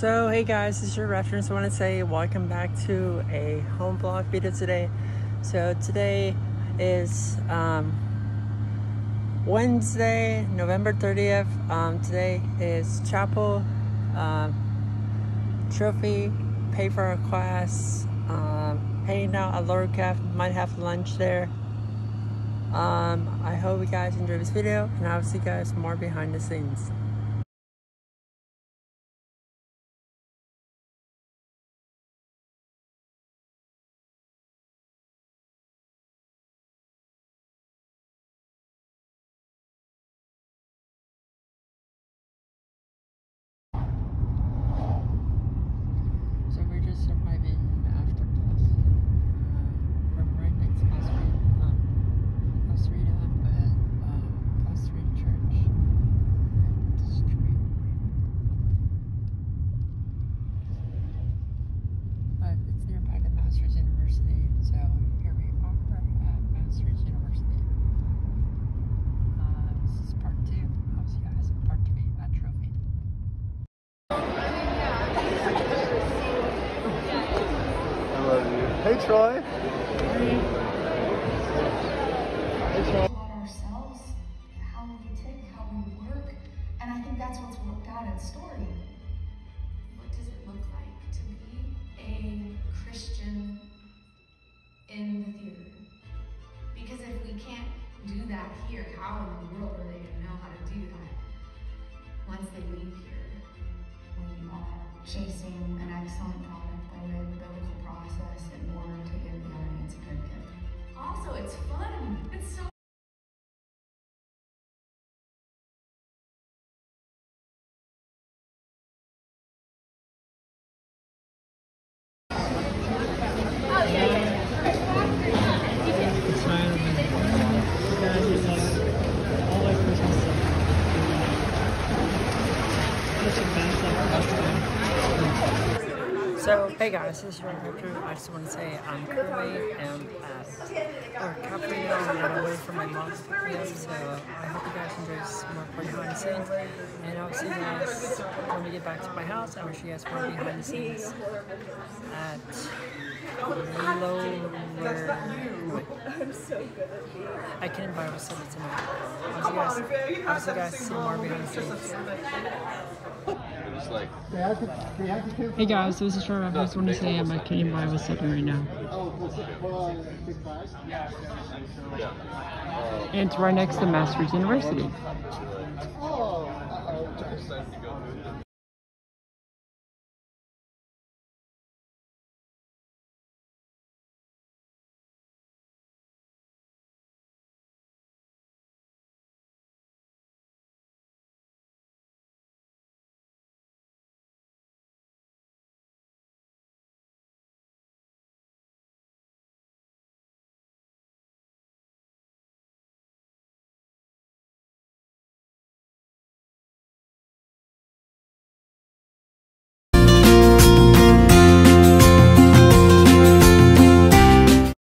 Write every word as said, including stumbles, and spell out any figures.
So hey guys, this is your reference. I want to say welcome back to a home vlog video today. So today is um, Wednesday, November thirtieth. Um, today is chapel, um, trophy, pay for a class, um, hanging out at Lower Calf, might have lunch there. Um, I hope you guys enjoy this video, and I'll see you guys more behind the scenes. So we're just surviving after class. Uh, we're right next to class three, um, class three to but uh, class three church. And the street. But it's nearby the Masters University, so here we are at Masters University. Uh, this is part two. I'll see you guys in part three at Trophy. Hey Troy. About ourselves, how we tick, how we work, and I think that's what's worked out in Story. What does it look like to be a Christian in the theater? Because if we can't do that here, how in the world are they going to know how to do that once they leave here? We are chasing an excellent product by way of the biblical process in order to give the audience a good gift. Also, it's fun. It's so So, hey guys, this is your Victor. I just want to say I'm currently am at or Capri now away from my mom to pick me up, so I hope you guys enjoy this more behind the scenes. And I'll see you guys when we get back to my house. I will show you guys more behind the scenes at Lower. Wait. I'm so good at you. I can't buy a subtitles tonight. I'll see you guys, I'll see you guys see more behind the scenes. Hey guys, this is Trevor. I just want to say I'm at Canadian Bible Study right now. And it's right next to Masters University.